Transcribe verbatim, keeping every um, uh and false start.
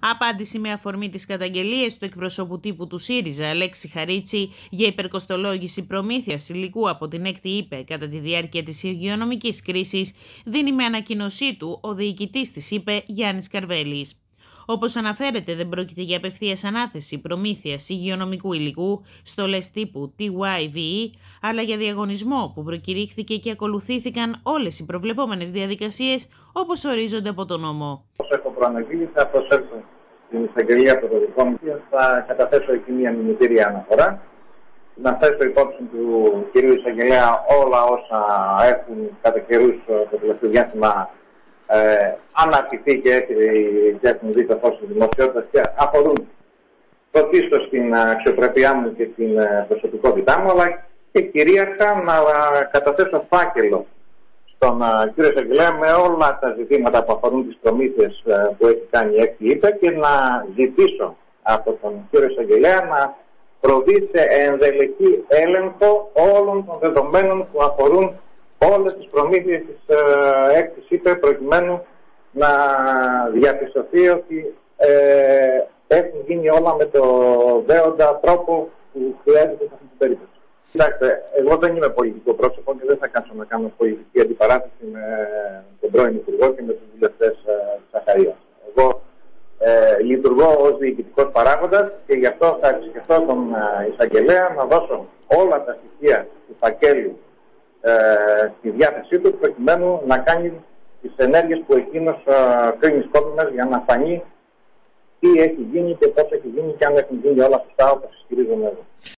Απάντηση με αφορμή τις καταγγελίες του εκπροσώπου τύπου του ΣΥΡΙΖΑ, Αλέξη Χαρίτση, για υπερκοστολόγηση προμήθειας υλικού από την έκτη ΥΠΕ κατά τη διάρκεια της υγειονομικής κρίσης, δίνει με ανακοίνωσή του ο διοικητής της ΥΠΕ, Γιάννης Καρβέλης. Όπως αναφέρεται, δεν πρόκειται για απευθείας ανάθεση προμήθειας υγειονομικού υλικού, στολές τύπου τι γουάι βι ι, αλλά για διαγωνισμό που προκηρύχθηκε και ακολουθήθηκαν όλες οι προβλεπόμενες διαδικασίες όπως ορίζονται από τον νόμο. Όσο έχω προαναγγείλει, θα προσέλθω στην εισαγγελία από το δικό μου και θα καταθέσω εκεί μια μηνυτήρια αναφορά. Να θέσω υπόψη του κυρίου εισαγγελέα όλα όσα έχουν κατά καιρούς το τελευταίο διάστημα Ε, αναρτηθεί και, και έχουν δει το φως της δημοσιότητας και αφορούν πρωτίστως την αξιοπρέπειά μου και την προσωπικότητά μου, αλλά και κυρίαρχα να καταθέσω φάκελο στον κύριο εισαγγελέα με όλα τα ζητήματα που αφορούν τις προμήθειες που έχει κάνει η έκτη ΥΠΕ και να ζητήσω από τον κύριο εισαγγελέα να προβεί σε ενδελεχή έλεγχο όλων των δεδομένων που αφορούν όλες τις προμήθειες της ε, έκτης ΥΠΕ, προκειμένου να διαπιστωθεί ότι ε, έχουν γίνει όλα με το δέοντα τρόπο που χρειάζεται σε αυτή την περίπτωση. Κοιτάξτε, εγώ δεν είμαι πολιτικό πρόσωπο και δεν θα κάτσω να κάνω πολιτική αντιπαράθεση με τον πρώην Υπουργό και με τους βουλευτές ε, της Αχαΐας. Εγώ ε, λειτουργώ ως διοικητικός παράγοντας και γι' αυτό θα επισκεφτώ τον ε, εισαγγελέα να δώσω όλα τα στοιχεία του φακέλου Ε, στη διάθεσή του, προκειμένου να κάνει τις ενέργειες που εκείνος ε, κρίνει σκόπιμες για να φανεί τι έχει γίνει και πώς έχει γίνει και αν έχουν γίνει όλα αυτά όπως ισχυρίζομαι εγώ.